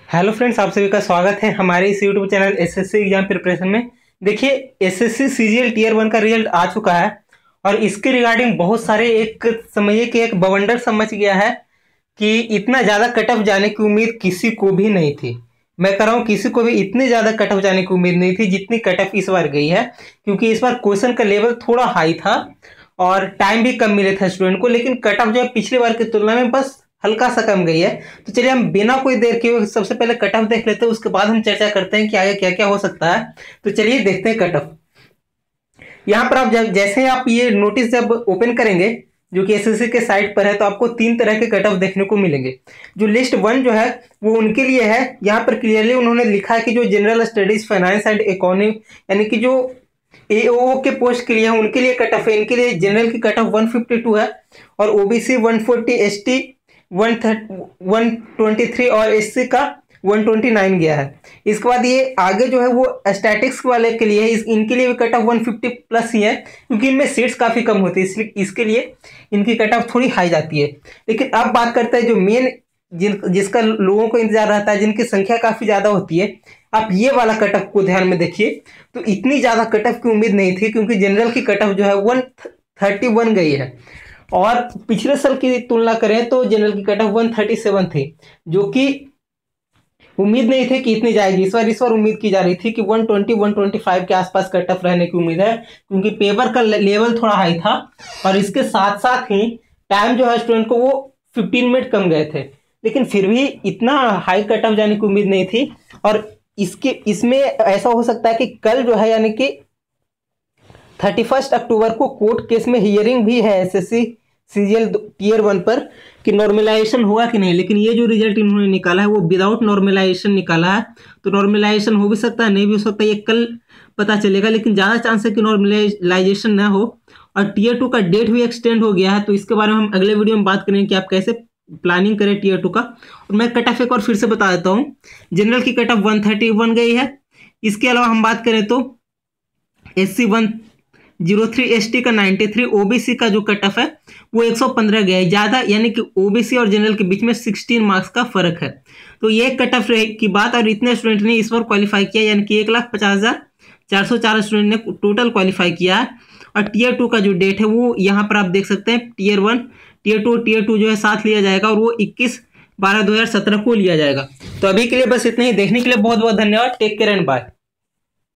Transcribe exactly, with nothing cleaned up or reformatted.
Hello friends, आप सभी का स्वागत है हमारे इस YouTube channel SSC exam preparation में। देखिए, एसएससी सीजीएल टीयर वन का रिजल्ट आ चुका है और इसके रिगार्डिंग बहुत सारे एक समझिए कि एक बवंडर समझ गया है कि इतना ज़्यादा कट ऑफ जाने की उम्मीद किसी को भी नहीं थी। मैं कह रहा हूँ किसी को भी इतनी ज़्यादा कट ऑफ जाने की उम्मीद नहीं थी जितनी कट ऑफ इस बार गई है, क्योंकि इस बार क्वेश्चन का लेवल थोड़ा हाई था और टाइम भी कम मिले था स्टूडेंट को, लेकिन कट ऑफ जो है पिछली बार की तुलना में बस हल्का सा कम गई है। तो चलिए हम बिना कोई देर के सबसे पहले कट ऑफ देख लेते हैं, उसके बाद हम चर्चा करते हैं कि आगे क्या क्या हो सकता है। तो चलिए देखते हैं कट ऑफ। यहाँ पर आप जब जैसे आप ये नोटिस जब ओपन करेंगे जो कि एसएससी के साइट पर है, तो आपको तीन तरह के कट ऑफ देखने को मिलेंगे। जो लिस्ट वन जो है वो उनके लिए है। यहाँ पर क्लियरली उन्होंने लिखा है कि जो general studies, finance and economy, यानी कि जो एओ के पोस्ट के लिए है उनके लिए कट ऑफ है। इनके लिए जनरल की cut off one fifty two है और OBC one forty, ST one twenty three और एससी का वन ट्वेंटी नाइन गया है। इसके बाद ये आगे जो है वो स्टैटिक्स वाले के लिए है, इस इनके लिए भी cut off one fifty plus ही है, क्योंकि इनमें सीट्स काफ़ी कम होती है, इसलिए इसके लिए इनकी कट ऑफ थोड़ी हाई जाती है। लेकिन अब बात करते हैं जो मेन जिन जिसका लोगों को इंतजार रहता है, जिनकी संख्या काफ़ी ज़्यादा होती है। आप ये वाला कट ऑफ को ध्यान में देखिए, तो इतनी ज़्यादा कट ऑफ की उम्मीद नहीं थी, क्योंकि जनरल की कट ऑफ जो है वन थर्टी वन गई है और पिछले साल की तुलना करें तो जनरल की cut off one thirty seven थी, जो कि उम्मीद नहीं थी कि इतनी जाएगी। इस बार इस बार उम्मीद की जा रही थी कि one twenty one twenty five के आसपास कट ऑफ रहने की उम्मीद है, क्योंकि पेपर का लेवल थोड़ा हाई था और इसके साथ साथ ही टाइम जो है स्टूडेंट को वो फिफ्टीन मिनट कम गए थे। लेकिन फिर भी इतना हाई कट ऑफ जाने की उम्मीद नहीं थी। और इसके इसमें ऐसा हो सकता है कि कल जो है यानी कि थर्टी फर्स्ट अक्टूबर को कोर्ट केस में हियरिंग भी है एसएससी सीजीएल टीयर वन पर कि नॉर्मलाइजेशन हुआ कि नहीं। लेकिन ये जो रिजल्ट इन्होंने निकाला है वो विदाउट नॉर्मलाइजेशन निकाला है, तो नॉर्मलाइजेशन हो भी सकता है, नहीं भी हो सकता, ये कल पता चलेगा। लेकिन ज़्यादा चांस है कि नॉर्मलाइजेशन ना हो। और टीयर टू का डेट भी एक्सटेंड हो गया है, तो इसके बारे में हम अगले वीडियो में बात करेंगे कि आप कैसे प्लानिंग करें टीयर टू का। और मैं कट ऑफ एक और फिर से बता देता हूँ। जनरल की cut off one thirty one गई है। इसके अलावा हम बात करें तो S C one zero three, ST का नाइन्टी थ्री, ओबीसी का जो कट ऑफ है वो एक सौ पंद्रह गया है ज़्यादा, यानी कि ओबीसी और जनरल के बीच में सोलह मार्क्स का फर्क है। तो ये कट ऑफ की बात। और इतने स्टूडेंट ने इस बार क्वालिफाई किया, यानी कि एक लाख पचास हज़ार चार सौ चार स्टूडेंट ने टोटल क्वालिफाई किया है। और टीयर टू का जो डेट है वो यहाँ पर आप देख सकते हैं। Tier one, tier two tier two जो है साथ लिया जाएगा और वो इक्कीस बारह दो हज़ार सत्रह को लिया जाएगा। तो अभी के लिए बस इतना ही। देखने के लिए बहुत बहुत धन्यवाद। Take care and bye.